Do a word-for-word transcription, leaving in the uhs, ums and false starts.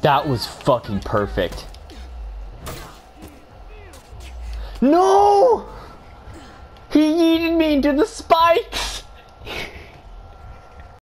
That was fucking perfect. No! He yeeted me into the spikes!